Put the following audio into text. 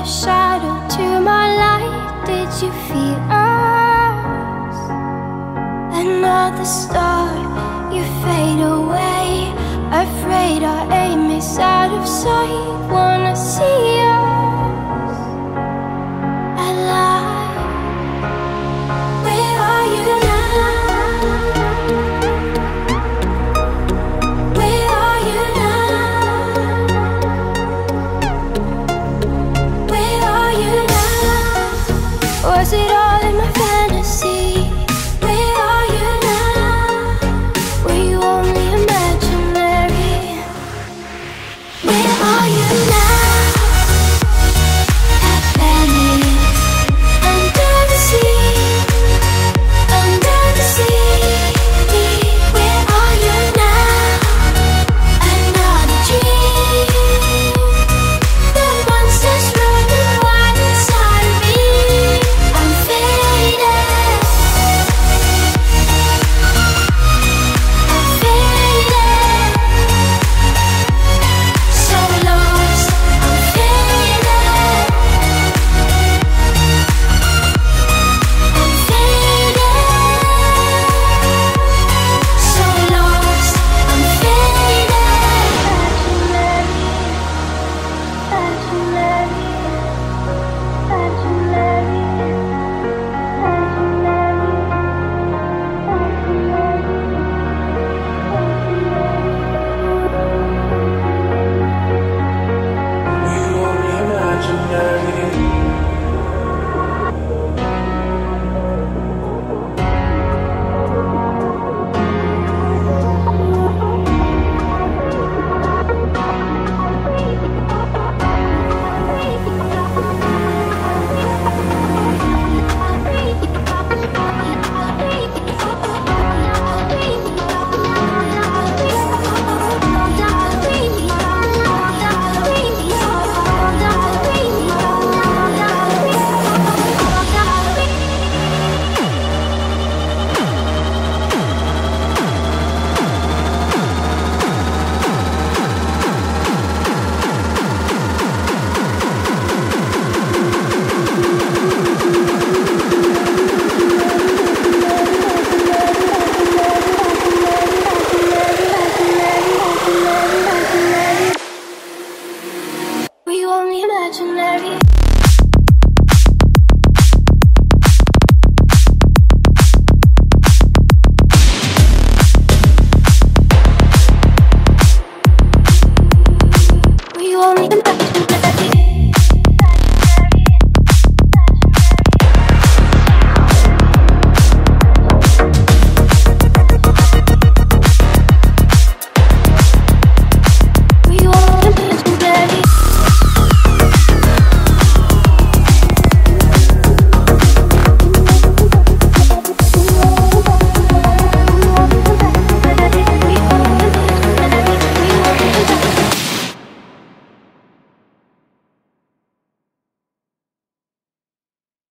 shadow to my light. Did you feel us? Another star, you fade away. Afraid our aim is out of sight. Wanna see us alive. Where are you now? Where are you now? Where are you now? Was it all in my fantasy? Where are you now? Were you only imaginary? Where are you now? At Venice, under the sea, under the sea. Where are you now? Another dream. The monsters running wild inside of me. I'm faded. I'm faded. So lost. I'm faded. I'm faded. So lost. I'm Were you only imaginary? Were you only imaginary?